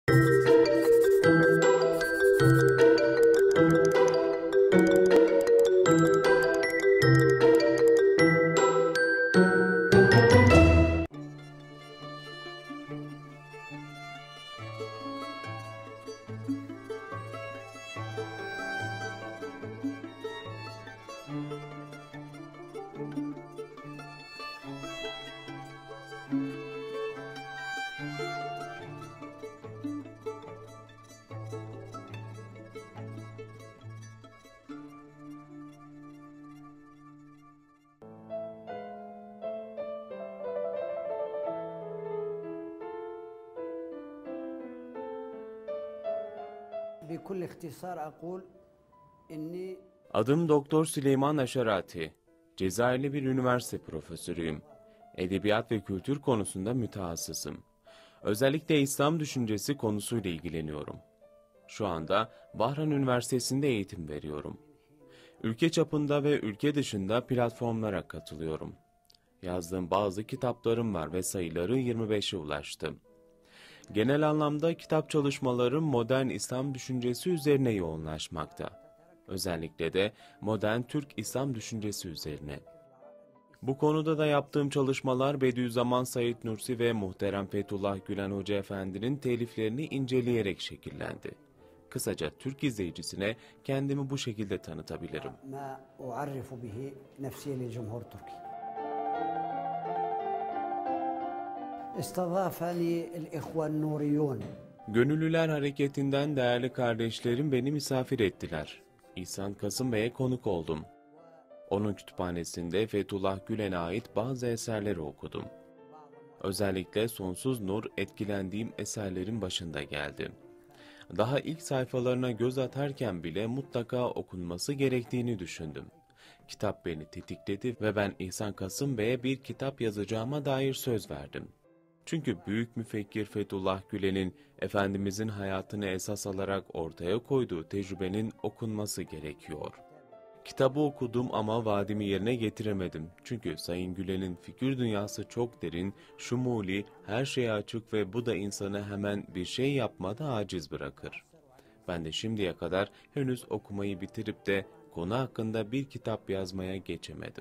بكل اختصار أقول إني Adım Doktor Süleyman Aşarati. Cezayirli bir üniversite profesörüyüm. Edebiyat ve kültür konusunda mütehassısım. Özellikle İslam düşüncesi konusuyla ilgileniyorum. Şu anda Bahran Üniversitesi'nde eğitim veriyorum. Ülke çapında ve ülke dışında platformlara katılıyorum. Yazdığım bazı kitaplarım var ve sayıları 25'e ulaştı. Genel anlamda kitap çalışmalarım modern İslam düşüncesi üzerine yoğunlaşmakta. Özellikle de modern Türk İslam düşüncesi üzerine. Bu konuda da yaptığım çalışmalar Bediüzzaman Said Nursi ve Muhterem Fethullah Gülen Hoca Efendi'nin teliflerini inceleyerek şekillendi. Kısaca Türk izleyicisine kendimi bu şekilde tanıtabilirim. ما أعرف به نفسي للجمهور التركي. استضافني الإخوة النوريون. Gönüllüler Hareketi'nden değerli kardeşlerim beni misafir ettiler. İhsan Kasım Bey'e konuk oldum. Onun kütüphanesinde Fethullah Gülen'e ait bazı eserleri okudum. Özellikle Sonsuz Nur etkilendiğim eserlerin başında geldi. Daha ilk sayfalarına göz atarken bile mutlaka okunması gerektiğini düşündüm. Kitap beni tetikledi ve ben İhsan Kasım Bey'e bir kitap yazacağıma dair söz verdim. Çünkü büyük müfekkir Fethullah Gülen'in Efendimizin hayatını esas alarak ortaya koyduğu tecrübenin okunması gerekiyor. Kitabı okudum ama vaadimi yerine getiremedim. Çünkü Sayın Gülen'in fikir dünyası çok derin, şumuli, her şeye açık ve bu da insanı hemen bir şey yapmada aciz bırakır. Ben de şimdiye kadar henüz okumayı bitirip de konu hakkında bir kitap yazmaya geçemedim.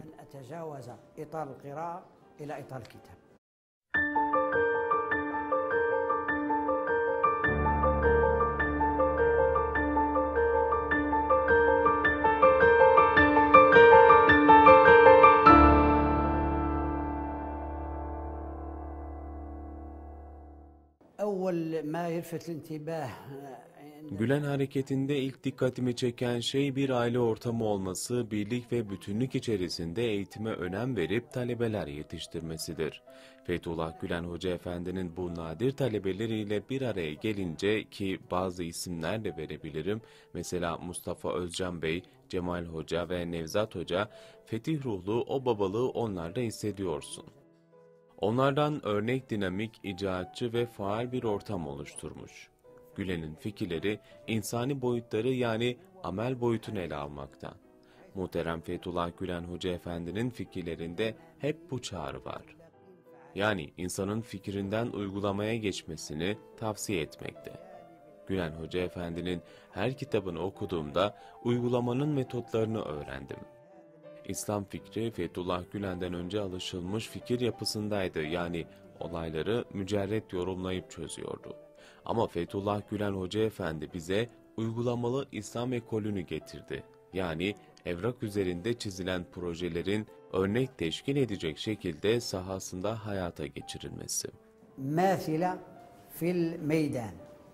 أول ما يلفت الانتباه Gülen Hareketi'nde ilk dikkatimi çeken şey bir aile ortamı olması, birlik ve bütünlük içerisinde eğitime önem verip talebeler yetiştirmesidir. Fethullah Gülen Hoca Efendi'nin bu nadir talebeleriyle bir araya gelince ki bazı isimler de verebilirim, mesela Mustafa Özcan Bey, Cemal Hoca ve Nevzat Hoca, fetih ruhlu o babalığı onlarda hissediyorsun. Onlardan örnek dinamik, icraatçı ve faal bir ortam oluşturmuş. Gülen'in fikirleri insani boyutları yani amel boyutunu ele almakta. Muhterem Fethullah Gülen Hoca Efendi'nin fikirlerinde hep bu çağrı var. Yani insanın fikrinden uygulamaya geçmesini tavsiye etmekte. Gülen Hoca Efendi'nin her kitabını okuduğumda uygulamanın metotlarını öğrendim. İslam fikri Fethullah Gülen'den önce alışılmış fikir yapısındaydı, yani olayları mücerret yorumlayıp çözüyordu. Ama Fethullah Gülen Hoca Efendi bize uygulamalı İslam ekolünü getirdi. Yani evrak üzerinde çizilen projelerin örnek teşkil edecek şekilde sahasında hayata geçirilmesi. ماثلة في الميدان.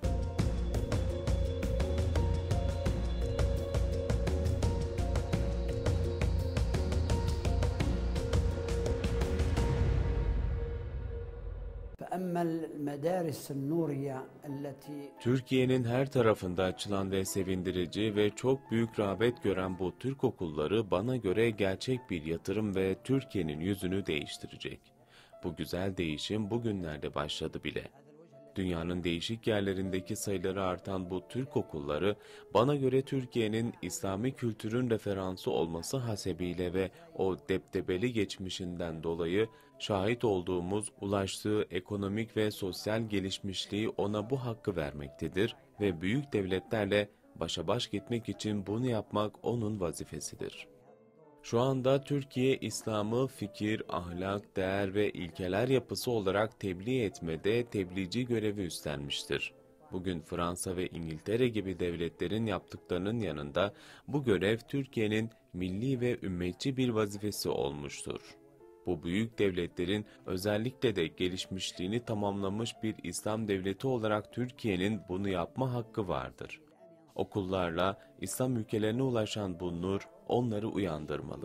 Türkiye'nin her tarafında açılan ve sevindirici ve çok büyük rağbet gören bu Türk okulları bana göre gerçek bir yatırım ve Türkiye'nin yüzünü değiştirecek. Bu güzel değişim bugünlerde başladı bile. Dünyanın değişik yerlerindeki sayıları artan bu Türk okulları, bana göre Türkiye'nin İslami kültürün referansı olması hasebiyle ve o debdebeli geçmişinden dolayı şahit olduğumuz ulaştığı ekonomik ve sosyal gelişmişliği ona bu hakkı vermektedir ve büyük devletlerle başa baş gitmek için bunu yapmak onun vazifesidir. Şu anda Türkiye, İslam'ı fikir, ahlak, değer ve ilkeler yapısı olarak tebliğ etmede tebliğci görevi üstlenmiştir. Bugün Fransa ve İngiltere gibi devletlerin yaptıklarının yanında bu görev Türkiye'nin milli ve ümmetçi bir vazifesi olmuştur. Bu büyük devletlerin özellikle de gelişmişliğini tamamlamış bir İslam devleti olarak Türkiye'nin bunu yapma hakkı vardır. Okullarla İslam ülkelerine ulaşan bu nur onları uyandırmalı.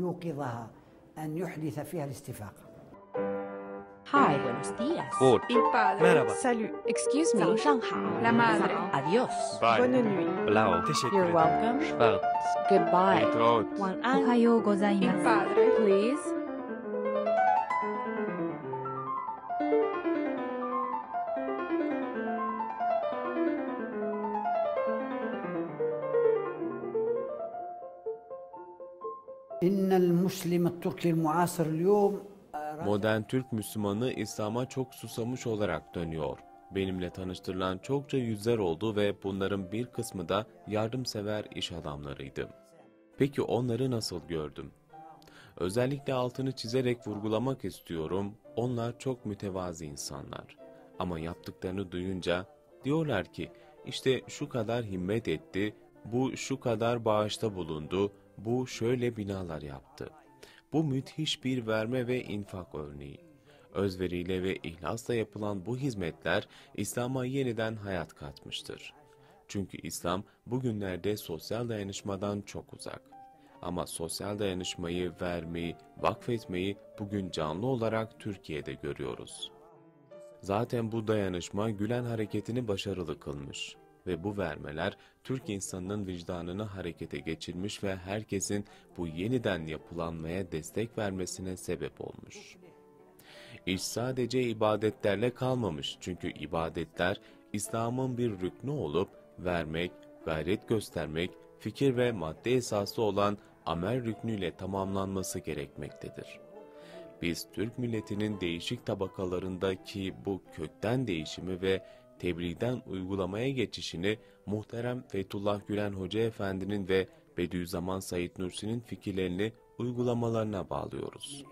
Hi, buenos días. Good. Il padre. Merhaba. Salut. Excuse me. 早上好. La madre. Adios. Bye. Bonne nuit. Blau. Teşekkür You're ederim. welcome. Schwarz. Goodbye. להתראות. 晚お安. はようござい Il ます。 padre. Please. إن المسلم التركي المعاصر اليوم Modern Türk Müslümanı İslam'a çok susamış olarak dönüyor. Benimle tanıştırılan çokça yüzler oldu ve bunların bir kısmı da yardımsever iş adamlarıydı. Peki onları nasıl gördüm? Özellikle altını çizerek vurgulamak istiyorum, onlar çok mütevazi insanlar. Ama yaptıklarını duyunca diyorlar ki, işte şu kadar himmet etti, bu şu kadar bağışta bulundu, bu şöyle binalar yaptı. Bu müthiş bir verme ve infak örneği. Özveriyle ve ihlasla yapılan bu hizmetler İslam'a yeniden hayat katmıştır. Çünkü İslam bugünlerde sosyal dayanışmadan çok uzak. Ama sosyal dayanışmayı, vermeyi, vakfetmeyi bugün canlı olarak Türkiye'de görüyoruz. Zaten bu dayanışma Gülen hareketini başarılı kılmış. Ve bu vermeler Türk insanının vicdanını harekete geçirmiş ve herkesin bu yeniden yapılanmaya destek vermesine sebep olmuş. İş sadece ibadetlerle kalmamış çünkü ibadetler İslam'ın bir rüknü olup vermek, gayret göstermek, fikir ve madde esaslı olan amel rüknüyle tamamlanması gerekmektedir. Biz Türk milletinin değişik tabakalarındaki bu kökten değişimi ve tebliğden uygulamaya geçişini muhterem Fethullah Gülen Hoca Efendi'nin ve Bediüzzaman Said Nursi'nin fikirlerini uygulamalarına bağlıyoruz.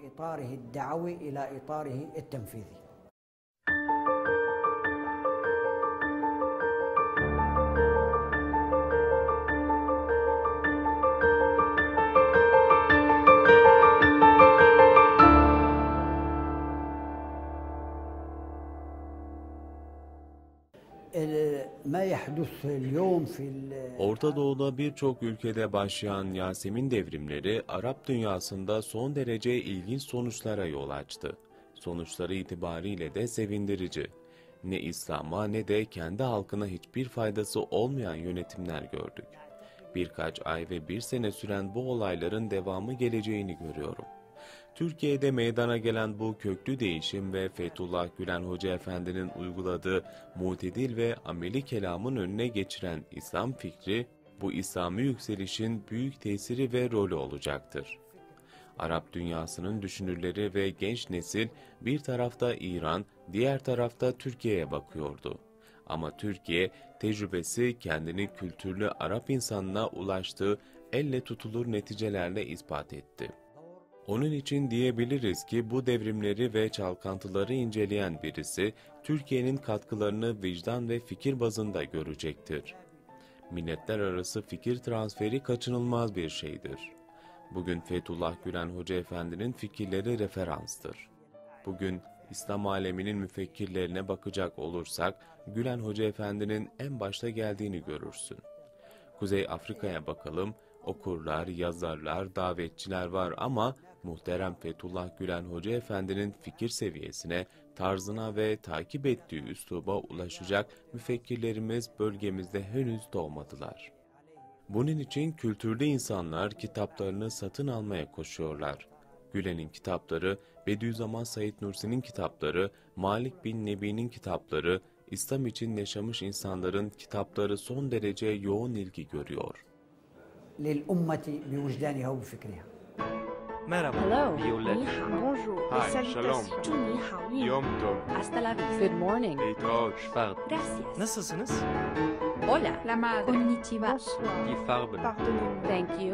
Orta Doğu'da birçok ülkede başlayan Yasemin devrimleri Arap dünyasında son derece ilginç sonuçlara yol açtı. Sonuçları itibariyle de sevindirici. Ne İslam'a ne de kendi halkına hiçbir faydası olmayan yönetimler gördük. Birkaç ay ve bir sene süren bu olayların devamı geleceğini görüyorum. Türkiye'de meydana gelen bu köklü değişim ve Fethullah Gülen Hoca Efendi'nin uyguladığı mutedil ve ameli kelamın önüne geçiren İslam fikri, bu İslami yükselişin büyük tesiri ve rolü olacaktır. Arap dünyasının düşünürleri ve genç nesil bir tarafta İran, diğer tarafta Türkiye'ye bakıyordu. Ama Türkiye, tecrübesi kendini kültürlü Arap insanına ulaştığı elle tutulur neticelerle ispat etti. Onun için diyebiliriz ki bu devrimleri ve çalkantıları inceleyen birisi, Türkiye'nin katkılarını vicdan ve fikir bazında görecektir. Milletler arası fikir transferi kaçınılmaz bir şeydir. Bugün Fethullah Gülen Hoca Efendi'nin fikirleri referanstır. Bugün İslam aleminin müfekkirlerine bakacak olursak, Gülen Hoca Efendi'nin en başta geldiğini görürsün. Kuzey Afrika'ya bakalım, okurlar, yazarlar, davetçiler var ama muhterem Fethullah Gülen Hoca Efendi'nin fikir seviyesine, tarzına ve takip ettiği üsluba ulaşacak müfekkirlerimiz bölgemizde henüz doğmadılar. Bunun için kültürlü insanlar kitaplarını satın almaya koşuyorlar. Gülen'in kitapları, Bediüzzaman Said Nursi'nin kitapları, Malik bin Nebi'nin kitapları, İslam için yaşamış insanların kitapları son derece yoğun ilgi görüyor. للأمة بوجدانها وبفكرها. Merhaba, Hello. Violet. Ni hao. Bonjour, Hi, les salutations. shalom. 祝你好运。 Yom Tov. Hasta la vista. Good morning. להתראות. Gracias. Nasılsınız? Hola. La madre. Konnichiwa. Bonsoir. Die Farben. Pardonnez-moi. Thank you.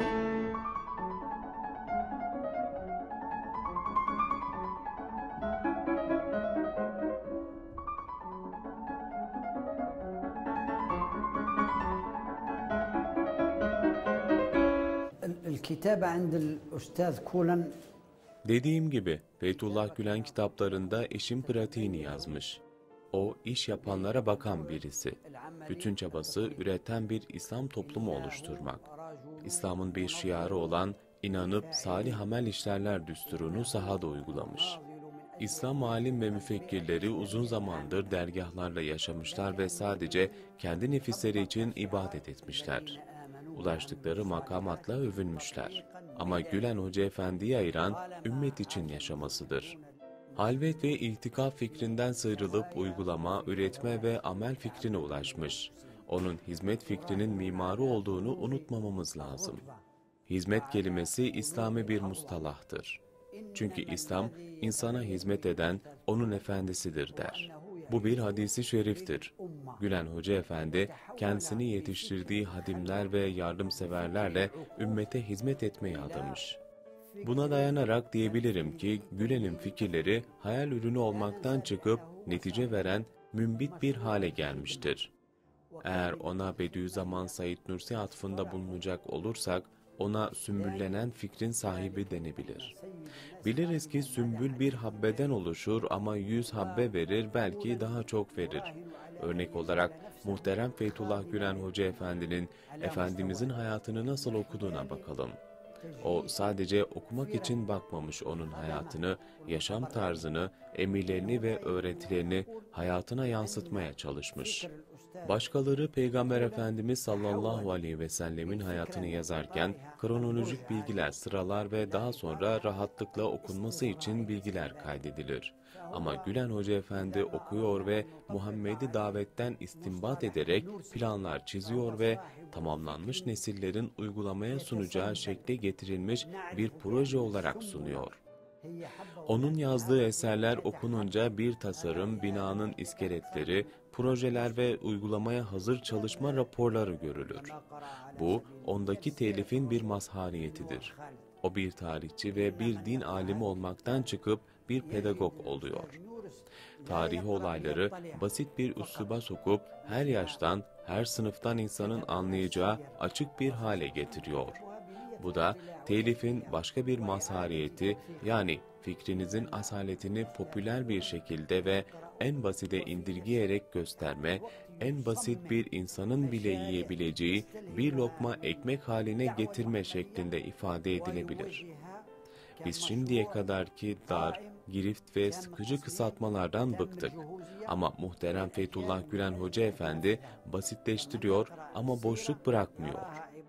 الكتابة عند الأستاذ كولن Dediğim gibi Fethullah Gülen kitaplarında işin pratiğini yazmış. O iş yapanlara bakan birisi. Bütün çabası üreten bir İslam toplumu oluşturmak. İslam'ın bir şiarı olan inanıp salih amel işlerler düsturunu sahada uygulamış. İslam alim ve müfekkirleri uzun zamandır dergahlarla yaşamışlar ve sadece kendi nefisleri için ibadet etmişler. Ulaştıkları makamatla övünmüşler. Ama Gülen Hoca Efendi'yi ayıran ümmet için yaşamasıdır. Halvet ve itikaf fikrinden sıyrılıp uygulama, üretme ve amel fikrine ulaşmış. Onun hizmet fikrinin mimarı olduğunu unutmamamız lazım. Hizmet kelimesi İslami bir mustalahtır. Çünkü İslam, insana hizmet eden onun efendisidir der. Bu bir hadisi şeriftir. Gülen Hoca Efendi, kendisini yetiştirdiği hadimler ve yardımseverlerle ümmete hizmet etmeye adamış. Buna dayanarak diyebilirim ki Gülen'in fikirleri hayal ürünü olmaktan çıkıp netice veren mümbit bir hale gelmiştir. Eğer ona Bediüzzaman Said Nursi atfında bulunacak olursak, ona sümbüllenen fikrin sahibi denebilir. Biliriz ki sümbül bir habbeden oluşur ama 100 habbe verir, belki daha çok verir. Örnek olarak muhterem Fethullah Gülen Hoca Efendi'nin Efendimizin hayatını nasıl okuduğuna bakalım. O sadece okumak için bakmamış onun hayatını, yaşam tarzını, emirlerini ve öğretilerini hayatına yansıtmaya çalışmış. Başkaları Peygamber Efendimiz sallallahu aleyhi ve sellemin hayatını yazarken kronolojik bilgiler sıralar ve daha sonra rahatlıkla okunması için bilgiler kaydedilir. Ama Gülen Hoca Efendi okuyor ve Muhammed'i davetten istinbat ederek planlar çiziyor ve tamamlanmış nesillerin uygulamaya sunacağı şekle getirilmiş bir proje olarak sunuyor. Onun yazdığı eserler okununca bir tasarım, binanın iskeletleri, projeler ve uygulamaya hazır çalışma raporları görülür. Bu, ondaki telifin bir mazhariyetidir. O bir tarihçi ve bir din alimi olmaktan çıkıp bir pedagog oluyor. Tarihi olayları basit bir üsluba sokup her yaştan, her sınıftan insanın anlayacağı açık bir hale getiriyor. Bu da telifin başka bir mazhariyeti, yani fikrinizin asaletini popüler bir şekilde ve en basite indirgeyerek gösterme, en basit bir insanın bile yiyebileceği bir lokma ekmek haline getirme şeklinde ifade edilebilir. Biz şimdiye kadarki dar, girift ve sıkıcı kısaltmalardan bıktık. Ama muhterem Fethullah Gülen Hoca Efendi basitleştiriyor ama boşluk bırakmıyor.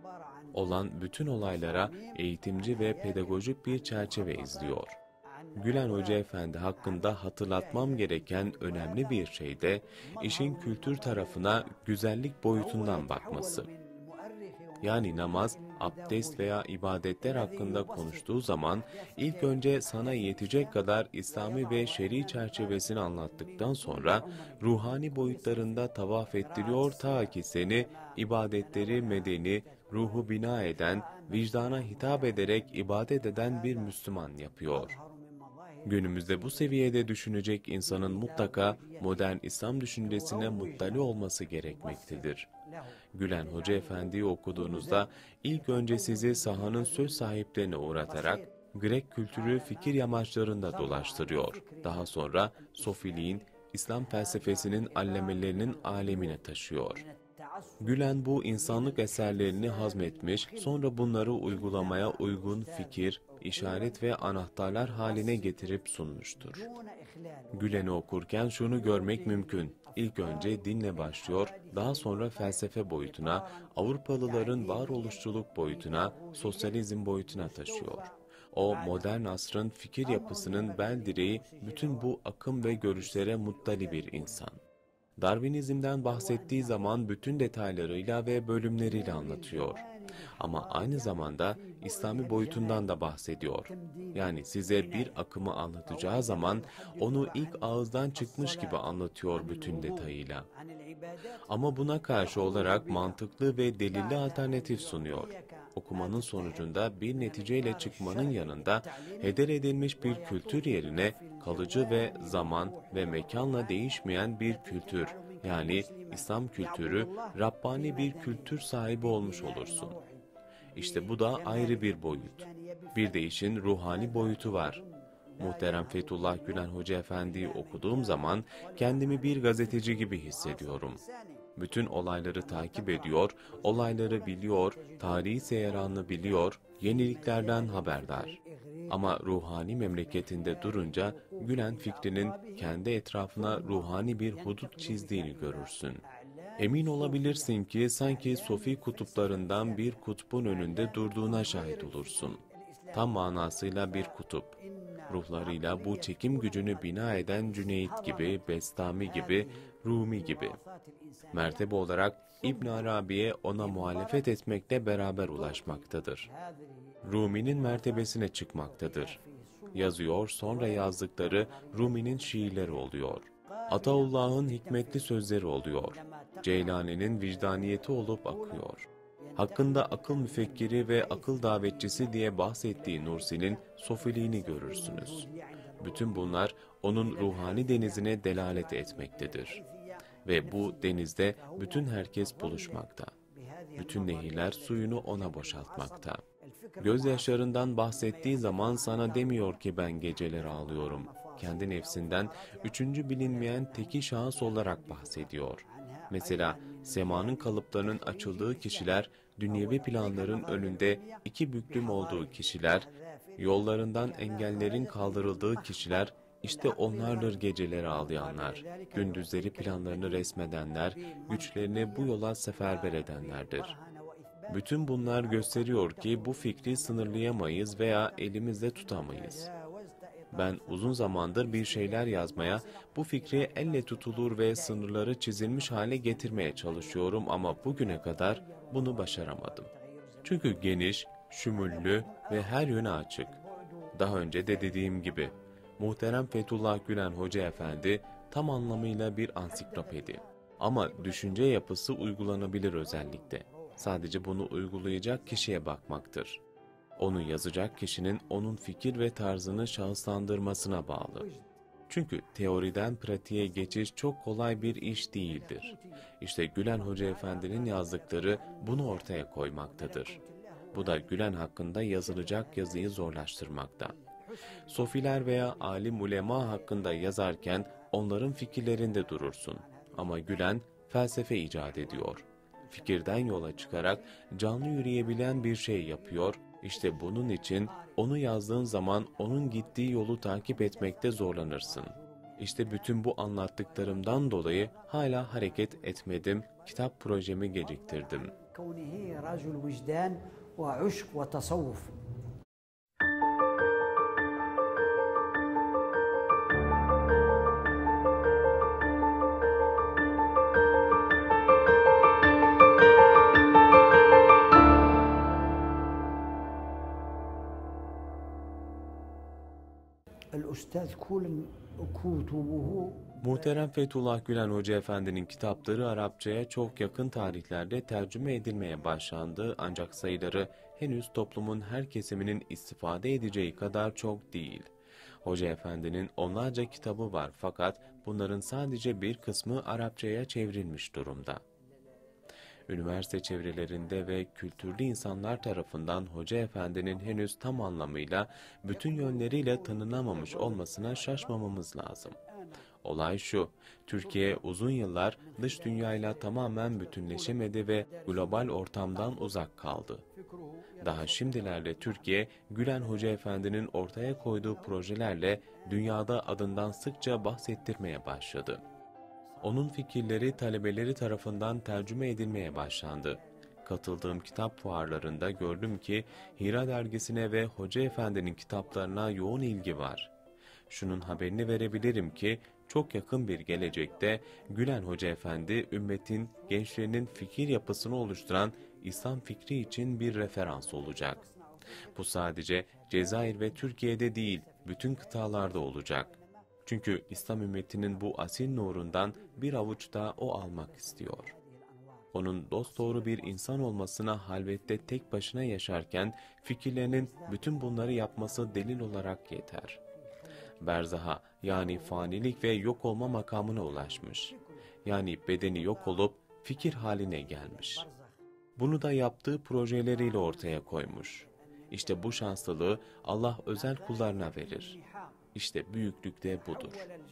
Olan bütün olaylara eğitimci ve pedagojik bir çerçeve izliyor. Gülen Hoca Efendi hakkında hatırlatmam gereken önemli bir şey de işin kültür tarafına güzellik boyutundan bakması. Yani namaz, abdest veya ibadetler hakkında konuştuğu zaman ilk önce sana yetecek kadar İslami ve şer'i çerçevesini anlattıktan sonra ruhani boyutlarında tavaf ettiriyor ta ki seni ibadetleri medeni, ruhu bina eden, vicdana hitap ederek ibadet eden bir Müslüman yapıyor. Günümüzde bu seviyede düşünecek insanın mutlaka modern İslam düşüncesine muttali olması gerekmektedir. Gülen Hoca Efendi'yi okuduğunuzda ilk önce sizi sahanın söz sahiplerine uğratarak Grek kültürü fikir yamaçlarında dolaştırıyor. Daha sonra Sofiliğin, İslam felsefesinin allemelerinin alemine taşıyor. Gülen bu insanlık eserlerini hazmetmiş, sonra bunları uygulamaya uygun fikir, işaret ve anahtarlar haline getirip sunmuştur. Gülen'i okurken şunu görmek mümkün. İlk önce dinle başlıyor, daha sonra felsefe boyutuna, Avrupalıların varoluşçuluk boyutuna, sosyalizm boyutuna taşıyor. O modern asrın fikir yapısının bel direği bütün bu akım ve görüşlere muttali bir insan. Darwinizm'den bahsettiği zaman bütün detaylarıyla ve bölümleriyle anlatıyor. Ama aynı zamanda İslami boyutundan da bahsediyor. Yani size bir akımı anlatacağı zaman onu ilk ağızdan çıkmış gibi anlatıyor bütün detayıyla. Ama buna karşı olarak mantıklı ve delilli alternatif sunuyor. Okumanın sonucunda bir neticeyle çıkmanın yanında heder edilmiş bir kültür yerine kalıcı ve zaman ve mekanla değişmeyen bir kültür, yani İslam kültürü, Rabbani bir kültür sahibi olmuş olursun. İşte bu da ayrı bir boyut. Bir de işin ruhani boyutu var. Muhterem Fethullah Gülen Hoca Efendi'yi okuduğum zaman kendimi bir gazeteci gibi hissediyorum. Bütün olayları takip ediyor, olayları biliyor, tarihi seyranını biliyor, yeniliklerden haberdar. Ama ruhani memleketinde durunca Gülen fikrinin kendi etrafına ruhani bir hudut çizdiğini görürsün. Emin olabilirsin ki sanki Sofi kutuplarından bir kutbun önünde durduğuna şahit olursun. Tam manasıyla bir kutup. Ruhlarıyla bu çekim gücünü bina eden Cüneyt gibi, Bestami gibi, Rumi gibi. Mertebe olarak İbn Arabi'ye ona muhalefet etmekle beraber ulaşmaktadır. Rumi'nin mertebesine çıkmaktadır. Yazıyor, sonra yazdıkları Rumi'nin şiirleri oluyor. Ataullah'ın hikmetli sözleri oluyor. Ceylani'nin vicdaniyeti olup akıyor. Hakkında akıl müfekkiri ve akıl davetçisi diye bahsettiği Nursi'nin sofiliğini görürsünüz. Bütün bunlar onun ruhani denizine delalet etmektedir. Ve bu denizde bütün herkes buluşmakta. Bütün nehirler suyunu ona boşaltmakta. Gözyaşlarından bahsettiği zaman sana demiyor ki ben geceler ağlıyorum. Kendi nefsinden üçüncü bilinmeyen teki şahıs olarak bahsediyor. Mesela semanın kalıplarının açıldığı kişiler, dünyevi planların önünde iki büklüm olduğu kişiler, yollarından engellerin kaldırıldığı kişiler, işte onlardır geceleri ağlayanlar, gündüzleri planlarını resmedenler, güçlerini bu yola seferber edenlerdir. Bütün bunlar gösteriyor ki bu fikri sınırlayamayız veya elimizde tutamayız. Ben uzun zamandır bir şeyler yazmaya, bu fikri elle tutulur ve sınırları çizilmiş hale getirmeye çalışıyorum ama bugüne kadar bunu başaramadım. Çünkü geniş, şümüllü ve her yöne açık. Daha önce de dediğim gibi, muhterem Fethullah Gülen Hoca Efendi tam anlamıyla bir ansiklopedi. Ama düşünce yapısı uygulanabilir özellikle. Sadece bunu uygulayacak kişiye bakmaktır. Onu yazacak kişinin onun fikir ve tarzını şahıslandırmasına bağlı. Çünkü teoriden pratiğe geçiş çok kolay bir iş değildir. İşte Gülen Hoca Efendi'nin yazdıkları bunu ortaya koymaktadır. Bu da Gülen hakkında yazılacak yazıyı zorlaştırmakta. Sofiler veya alim ulema hakkında yazarken onların fikirlerinde durursun. Ama Gülen felsefe icat ediyor. Fikirden yola çıkarak canlı yürüyebilen bir şey yapıyor. İşte bunun için onu yazdığın zaman onun gittiği yolu takip etmekte zorlanırsın. İşte bütün bu anlattıklarımdan dolayı hala hareket etmedim, kitap projemi geciktirdim. Muhterem Fethullah Gülen Hoca Efendi'nin kitapları Arapçaya çok yakın tarihlerde tercüme edilmeye başlandı ancak sayıları henüz toplumun her kesiminin istifade edeceği kadar çok değil. Hoca Efendi'nin onlarca kitabı var fakat bunların sadece bir kısmı Arapçaya çevrilmiş durumda. Üniversite çevrelerinde ve kültürlü insanlar tarafından Hoca Efendi'nin henüz tam anlamıyla bütün yönleriyle tanınamamış olmasına şaşmamamız lazım. Olay şu, Türkiye uzun yıllar dış dünyayla tamamen bütünleşemedi ve global ortamdan uzak kaldı. Daha şimdilerde Türkiye, Gülen Hoca Efendi'nin ortaya koyduğu projelerle dünyada adından sıkça bahsettirmeye başladı. Onun fikirleri talebeleri tarafından tercüme edilmeye başlandı. Katıldığım kitap fuarlarında gördüm ki Hira dergisine ve Hoca Efendi'nin kitaplarına yoğun ilgi var. Şunun haberini verebilirim ki Çok yakın bir gelecekte Gülen Hoca Efendi, ümmetin, gençlerinin fikir yapısını oluşturan İslam fikri için bir referans olacak. Bu sadece Cezayir ve Türkiye'de değil, bütün kıtalarda olacak. Çünkü İslam ümmetinin bu asil nurundan bir avuç da o almak istiyor. Onun dosdoğru bir insan olmasına halvette tek başına yaşarken fikirlerinin bütün bunları yapması delil olarak yeter. Berzaha, yani fanilik ve yok olma makamına ulaşmış. Yani bedeni yok olup fikir haline gelmiş. Bunu da yaptığı projeleriyle ortaya koymuş. İşte bu şanslılığı Allah özel kullarına verir. İşte büyüklük de budur.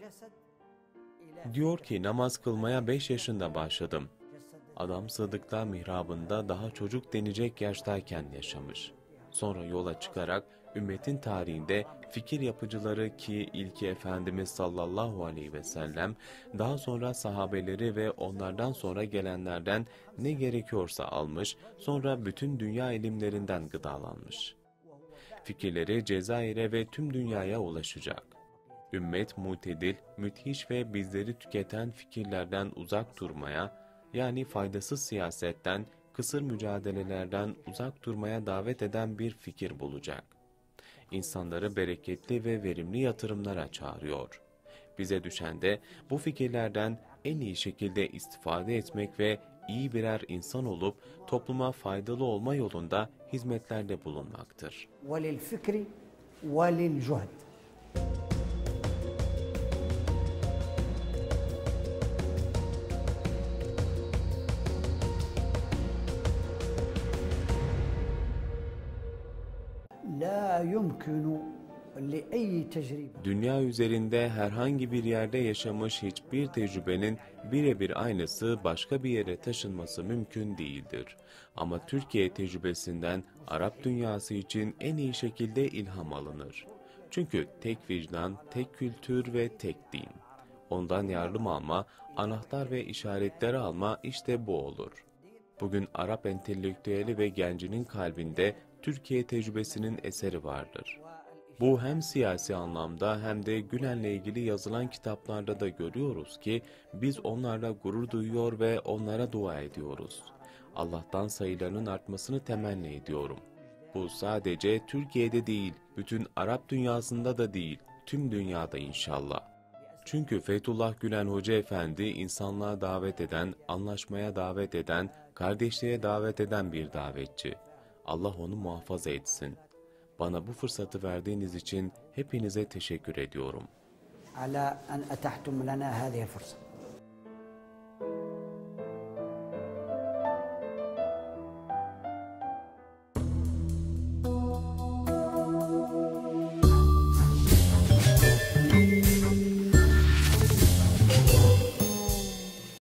Diyor ki namaz kılmaya 5 yaşında başladım. Adam Sıdık'ta mihrabında daha çocuk denecek yaştayken yaşamış. Sonra yola çıkarak ümmetin tarihinde fikir yapıcıları ki ilki Efendimiz sallallahu aleyhi ve sellem, daha sonra sahabeleri ve onlardan sonra gelenlerden ne gerekiyorsa almış, sonra bütün dünya ilimlerinden gıdalanmış. Fikirleri Cezayir'e ve tüm dünyaya ulaşacak. Ümmet mutedil, müthiş ve bizleri tüketen fikirlerden uzak durmaya, yani faydasız siyasetten, kısır mücadelelerden uzak durmaya davet eden bir fikir bulacak. İnsanları bereketli ve verimli yatırımlara çağırıyor. Bize düşen de bu fikirlerden en iyi şekilde istifade etmek ve iyi birer insan olup topluma faydalı olma yolunda hizmetlerde bulunmaktır. وَلِلْفِكْرِ وَلِلْجُهْدِ. لا يمكن لأي تجربة. Dünya üzerinde herhangi bir yerde yaşamış hiçbir tecrübenin birebir aynısı başka bir yere taşınması mümkün değildir. Ama Türkiye tecrübesinden Arap dünyası için en iyi şekilde ilham alınır. Çünkü tek vicdan, tek kültür ve tek din. Ondan yardım alma, anahtar ve işaretleri alma işte bu olur. Bugün Arap entelektüeli ve gencinin kalbinde Türkiye tecrübesinin eseri vardır. Bu hem siyasi anlamda hem de Gülen'le ilgili yazılan kitaplarda da görüyoruz ki biz onlarla gurur duyuyor ve onlara dua ediyoruz. Allah'tan sayılarının artmasını temenni ediyorum. Bu sadece Türkiye'de değil, bütün Arap dünyasında da değil, tüm dünyada inşallah. Çünkü Fethullah Gülen Hoca Efendi insanlığa davet eden, anlaşmaya davet eden, kardeşliğe davet eden bir davetçi. Allah onu muhafaza etsin. Bana bu fırsatı verdiğiniz için hepinize teşekkür ediyorum. على أن أتحتم لنا هذه الفرصة.